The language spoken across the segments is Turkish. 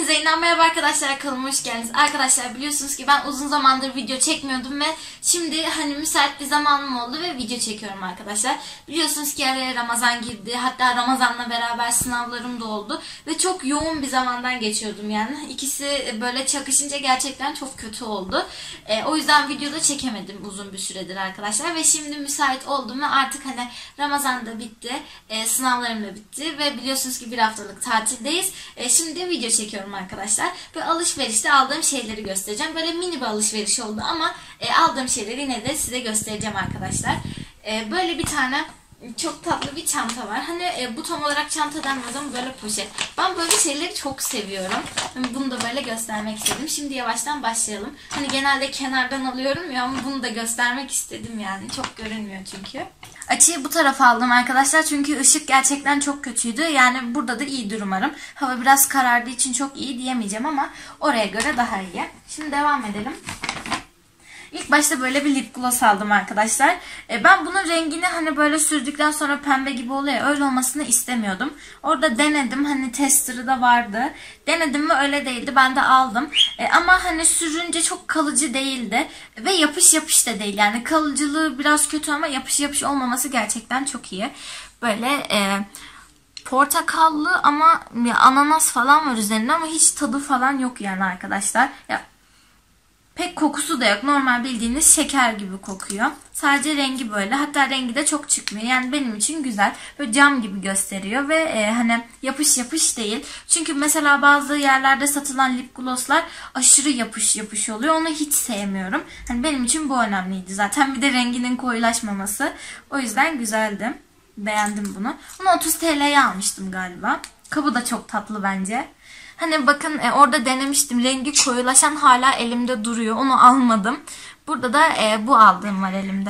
Hepinize yeniden merhaba arkadaşlar, kanalıma hoş geldiniz. Arkadaşlar biliyorsunuz ki ben uzun zamandır video çekmiyordum ve şimdi müsait bir zamanım oldu ve video çekiyorum arkadaşlar. Biliyorsunuz ki araya Ramazan girdi, hatta Ramazan'la beraber sınavlarım da oldu ve çok yoğun bir zamandan geçiyordum yani. İkisi böyle çakışınca gerçekten çok kötü oldu. O yüzden videoda çekemedim uzun bir süredir arkadaşlar ve şimdi müsait oldum ve artık Ramazan da bitti, sınavlarım da bitti ve biliyorsunuz ki bir haftalık tatildeyiz. Şimdi video çekiyorum arkadaşlar. Ve alışverişte aldığım şeyleri göstereceğim. Böyle mini bir alışveriş oldu ama aldığım şeyleri yine de size göstereceğim arkadaşlar. Böyle bir tane çok tatlı bir çanta var. Bu tam olarak çanta denmez ama böyle poşet. Ben böyle şeyleri çok seviyorum. Bunu da böyle göstermek istedim. Şimdi yavaştan başlayalım. Genelde kenardan alıyorum ya ama bunu da göstermek istedim yani. Çok görünmüyor çünkü. Açıyı bu tarafa aldım arkadaşlar çünkü ışık gerçekten çok kötüydü. Yani burada da iyidir umarım. Hava biraz karardığı için çok iyi diyemeyeceğim ama oraya göre daha iyi. Şimdi devam edelim. İlk başta böyle bir lip gloss aldım arkadaşlar. Ben bunun rengini böyle sürdükten sonra pembe gibi oluyor. Öyle olmasını istemiyordum. Orada denedim. Tester'ı da vardı. Denedim ve öyle değildi. Ben de aldım. Ama sürünce çok kalıcı değildi. Ve yapış yapış da değil. Yani kalıcılığı biraz kötü ama yapış yapış olmaması gerçekten çok iyi. Böyle portakallı ama ananas falan var üzerinde ama hiç tadı falan yok yani arkadaşlar. Pek kokusu da yok. Normal bildiğiniz şeker gibi kokuyor. Sadece rengi böyle. Hatta rengi de çok çıkmıyor. Yani benim için güzel. Böyle cam gibi gösteriyor ve yapış yapış değil. Çünkü mesela bazı yerlerde satılan lip glosslar aşırı yapış yapış oluyor. Onu hiç sevmiyorum. Benim için bu önemliydi zaten. Bir de renginin koyulaşmaması. O yüzden güzeldi. Beğendim bunu. Bunu 30 TL'ye almıştım galiba. Kabı da çok tatlı bence. Bakın orada denemiştim. Rengi koyulaşan hala elimde duruyor. Onu almadım. Burada da bu aldığım var elimde.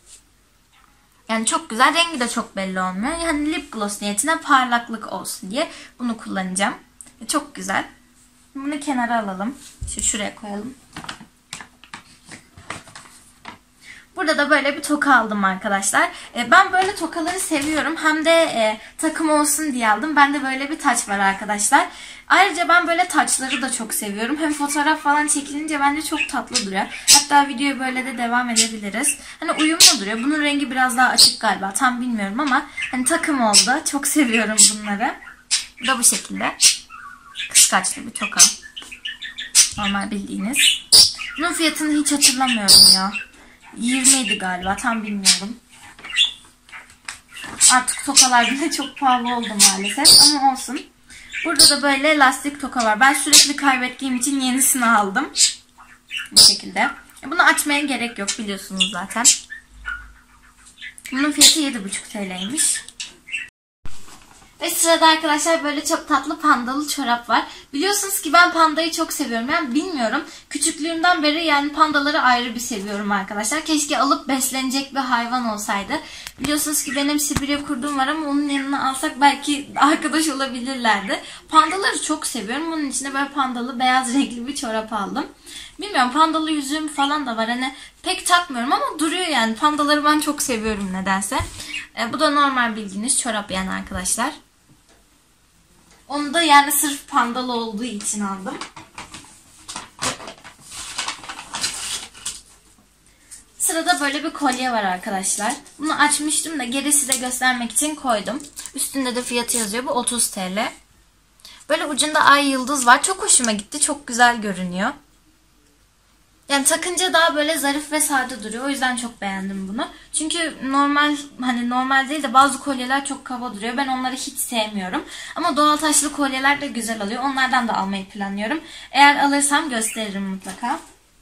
Yani çok güzel. Rengi de çok belli olmuyor. Lip gloss niyetine parlaklık olsun diye bunu kullanacağım. Çok güzel. Bunu kenara alalım. Şuraya koyalım. Burada da böyle bir toka aldım arkadaşlar. Ben böyle tokaları seviyorum. Hem de takım olsun diye aldım. Bende böyle bir taç var arkadaşlar. Ayrıca ben böyle taçları da çok seviyorum. Hem fotoğraf falan çekilince bence çok tatlı duruyor. Hatta videoya böyle de devam edebiliriz. Uyumlu duruyor. Bunun rengi biraz daha açık galiba. Tam bilmiyorum ama takım oldu. Çok seviyorum bunları. Bu da bu şekilde. Kıskaçlı bir toka. Normal bildiğiniz. Bunun fiyatını hiç hatırlamıyorum ya. 20 idi galiba. Tam bilmiyorum. Artık tokalar bile çok pahalı oldu maalesef. Ama olsun. Burada da böyle lastik toka var. Ben sürekli kaybettiğim için yenisini aldım. Bu şekilde. Bunu açmaya gerek yok. Biliyorsunuz zaten. Bunun fiyatı 7,5 TL'ymiş. Ve sırada arkadaşlar böyle çok tatlı pandalı çorap var. Biliyorsunuz ki ben pandayı çok seviyorum. Yani bilmiyorum. Küçüklüğümden beri pandaları ayrı bir seviyorum arkadaşlar. Keşke alıp beslenecek bir hayvan olsaydı. Biliyorsunuz ki benim Sibirya kurdum var ama onun yanına alsak belki arkadaş olabilirlerdi. Pandaları çok seviyorum. Bunun için de böyle pandalı beyaz renkli bir çorap aldım. Bilmiyorum, pandalı yüzüğüm falan da var. Pek takmıyorum ama duruyor yani. Pandaları ben çok seviyorum nedense. Bu da normal bildiğiniz çorap yani arkadaşlar. Onu da sırf pandalı olduğu için aldım. Sırada böyle bir kolye var arkadaşlar. Bunu açmıştım da geri size göstermek için koydum. Üstünde de fiyatı yazıyor. Bu 30 TL. Böyle ucunda ay yıldız var. Çok hoşuma gitti. Çok güzel görünüyor. Yani takınca daha böyle zarif ve sade duruyor. O yüzden çok beğendim bunu. Çünkü normal değil de bazı kolyeler çok kaba duruyor. Ben onları hiç sevmiyorum. Ama doğal taşlı kolyeler de güzel oluyor. Onlardan da almayı planlıyorum. Eğer alırsam gösteririm mutlaka.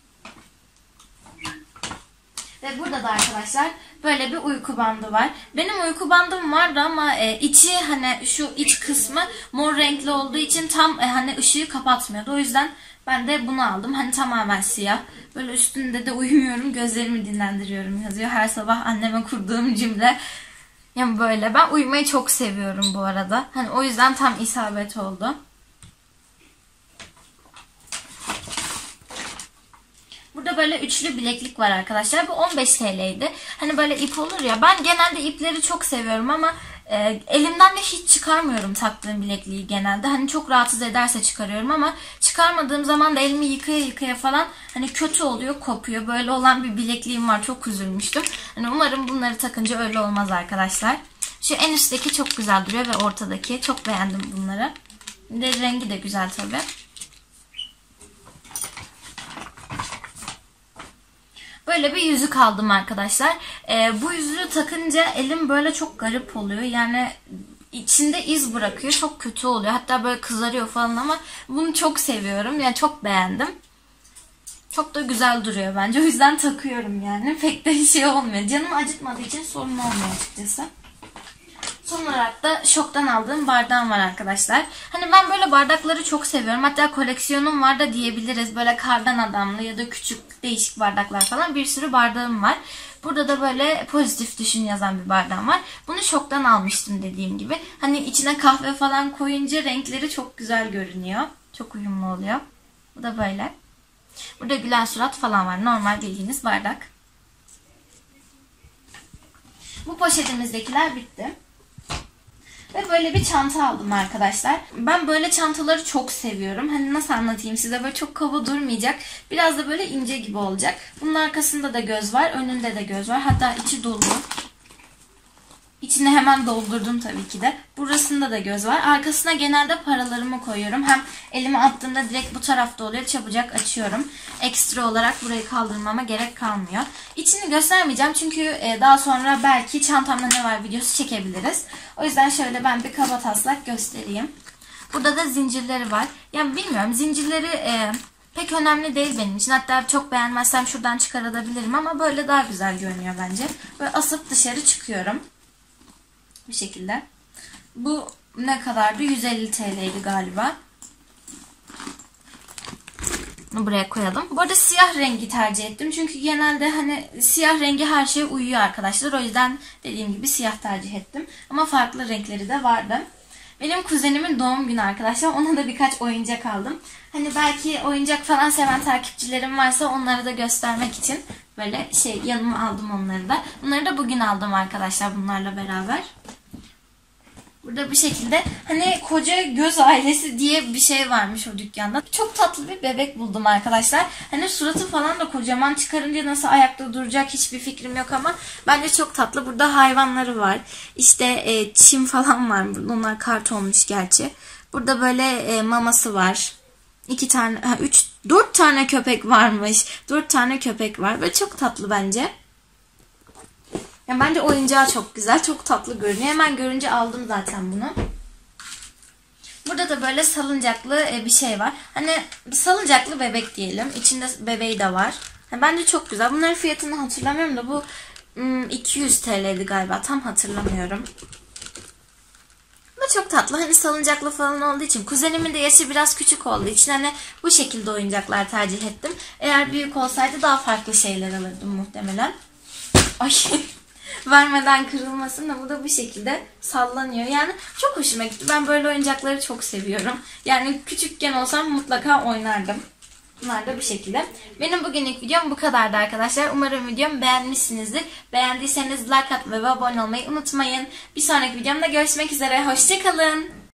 Ve burada da arkadaşlar böyle bir uyku bandı var. Benim uyku bandım vardı ama içi şu iç kısmı mor renkli olduğu için tam ışığı kapatmıyordu. O yüzden ben de bunu aldım. Tamamen siyah. Böyle üstünde de uyumuyorum. Gözlerimi dinlendiriyorum yazıyor. Her sabah anneme kurduğum cümle. Yani böyle. Ben uyumayı çok seviyorum bu arada. O yüzden tam isabet oldu. Burada böyle üçlü bileklik var arkadaşlar. Bu 15 TL'ydi. Böyle ip olur ya. Ben genelde ipleri çok seviyorum ama Elimden de hiç çıkarmıyorum taktığım bilekliği genelde. Hani çok rahatsız ederse çıkarıyorum ama çıkarmadığım zaman da elimi yıkaya yıkaya falan hani kötü oluyor, kopuyor. Böyle olan bir bilekliğim var. Çok üzülmüştüm. Hani umarım bunları takınca öyle olmaz arkadaşlar. Şu en üstteki çok güzel duruyor ve ortadaki. Çok beğendim bunları. Bir de rengi de güzel tabii. Böyle bir yüzük aldım arkadaşlar. Bu yüzüğü takınca elim böyle çok garip oluyor. Yani içinde iz bırakıyor. Çok kötü oluyor. Hatta böyle kızarıyor falan ama bunu çok seviyorum. Yani çok beğendim. Çok da güzel duruyor bence. O yüzden takıyorum yani. Pek de şey olmuyor. Canım acıtmadığı için sorun olmuyor açıkçası. Son olarak da Şok'tan aldığım bardağım var arkadaşlar. Hani ben böyle bardakları çok seviyorum. Hatta koleksiyonum var da diyebiliriz. Böyle kardan adamlı ya da küçük değişik bardaklar falan bir sürü bardağım var. Burada da böyle pozitif düşün yazan bir bardağım var. Bunu Şok'tan almıştım dediğim gibi. Hani içine kahve falan koyunca renkleri çok güzel görünüyor. Çok uyumlu oluyor. Bu da böyle. Burada gülen surat falan var. Normal bildiğiniz bardak. Bu poşetimizdekiler bitti. Ve böyle bir çanta aldım arkadaşlar. Ben böyle çantaları çok seviyorum. Hani nasıl anlatayım size, böyle çok kaba durmayacak. Biraz da böyle ince gibi olacak. Bunun arkasında da göz var. Önünde de göz var. Hatta içi dolu. İçine hemen doldurdum tabii ki de. Burasında da göz var. Arkasına genelde paralarımı koyuyorum. Hem elime attığımda direkt bu tarafta oluyor. Çabucak açıyorum. Ekstra olarak burayı kaldırmama gerek kalmıyor. İçini göstermeyeceğim çünkü daha sonra belki çantamda ne var videosu çekebiliriz. O yüzden şöyle ben bir kaba taslak göstereyim. Burada da zincirleri var. Yani bilmiyorum, zincirleri pek önemli değil benim için. Hatta çok beğenmezsem şuradan çıkarabilirim ama böyle daha güzel görünüyor bence. Böyle asıp dışarı çıkıyorum. Bir şekilde. Bu ne kadardı? 150 TL'ydi galiba. Bunu buraya koyalım. Bu arada siyah rengi tercih ettim. Çünkü genelde hani siyah rengi her şeye uyuyor arkadaşlar. O yüzden dediğim gibi siyah tercih ettim. Ama farklı renkleri de vardı. Benim kuzenimin doğum günü arkadaşlar. Ona da birkaç oyuncak aldım. Hani belki oyuncak falan seven takipçilerim varsa onları da göstermek için böyle yanıma aldım onları da. Bunları da bugün aldım arkadaşlar bunlarla beraber. Burada bir şekilde hani koca göz ailesi diye bir şey varmış o dükkanda. Çok tatlı bir bebek buldum arkadaşlar. Hani suratı falan da kocaman, çıkarınca nasıl ayakta duracak hiçbir fikrim yok ama bence çok tatlı. Burada hayvanları var. İşte çim falan var burada. Onlar kartonmuş gerçi. Burada böyle maması var. 4 tane köpek varmış. 4 tane köpek var. Böyle çok tatlı bence. Yani bence oyuncağı çok güzel. Çok tatlı görünüyor. Hemen görünce aldım zaten bunu. Burada da böyle salıncaklı bir şey var. Hani salıncaklı bebek diyelim. İçinde bebeği de var. Yani bence çok güzel. Bunların fiyatını hatırlamıyorum da bu 200 TL'ydi galiba. Tam hatırlamıyorum. Ama çok tatlı. Hani salıncaklı falan olduğu için. Kuzenimin de yaşı biraz küçük olduğu için hani bu şekilde oyuncaklar tercih ettim. Eğer büyük olsaydı daha farklı şeyler alırdım muhtemelen. Ay vermeden kırılmasın da bu da bu şekilde sallanıyor. Yani çok hoşuma gitti. Ben böyle oyuncakları çok seviyorum. Yani küçükken olsam mutlaka oynardım. Bunlar da bu şekilde. Benim bugünlük videom bu kadardı arkadaşlar. Umarım videomu beğenmişsinizdir. Beğendiyseniz like atmayı ve abone olmayı unutmayın. Bir sonraki videomda görüşmek üzere. Hoşçakalın.